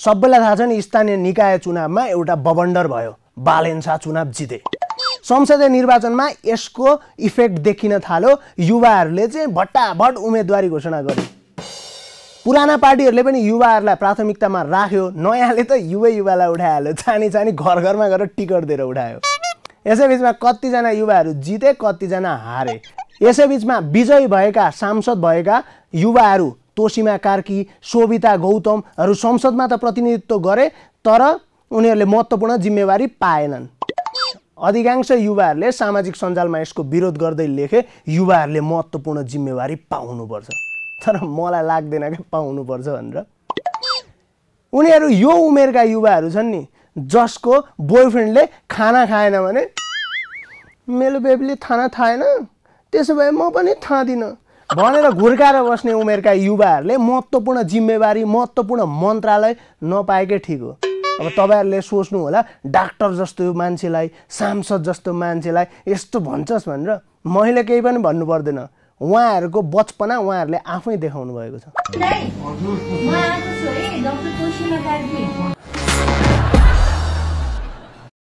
सबैलाई थाहा छ नि स्थानीय निकाय चुनावमा एउटा बबन्डर भयो, बालेन्सा चुनाव जिते। संसदीय निर्वाचनमा यसको इफेक्ट देखिन थाल्यो, युवाहरूले चाहिँ भट्टाभट उम्मेदवारी घोषणा गरे। पुराना पार्टीहरूले पनि युवाहरूलाई प्राथमिकतामा राख्यो, नयाँले त युवालाई उठाइहाल्यो, छानी घर घरमा गएर टिकट दिएर उठायो। यसैबिचमा कतिजना युवाहरू जिते, कतिजना हारे। यसैबिचमा विजयी भएका सांसद भएका युवाहरू तोसीमा कार्की, शोभिता गौतमहरू संसदमा त प्रतिनिधित्व गरे, तर उनीहरूले महत्त्वपूर्ण जिम्मेवारी पाएनन्। अधिकांश युवाहरूले सामाजिक सञ्जालमा यसको विरोध गर्दै लेखे युवाहरूले महत्त्वपूर्ण जिम्मेवारी पाउनुपर्छ, तर मलाई लाग्दैन कि पाउनुपर्छ भनेर। उनीहरू यो उमेरका युवाहरू छन् नि जसको बोयफ्रेन्डले खाना खाएन भने मेरो बेबीले खाना खाएन, त्यसो भए म पनि खाँदिनँ भनेर घुर्काएर बस्ने उमेरका युवाहरूले महत्त्वपूर्ण जिम्मेवारी, महत्त्वपूर्ण मन्त्रालय नपाएकै ठिक हो। अब तपाईहरुले सोच्नु होला डाक्टर जस्तो मान्छेलाई, सांसद जस्तो मान्छेलाई यस्तो भन्छस् भनेर। मैले केही पनि भन्नु पर्दैन, उहाँहरुको बचपना उहाँहरुले आफै देखाउनु भएको छ।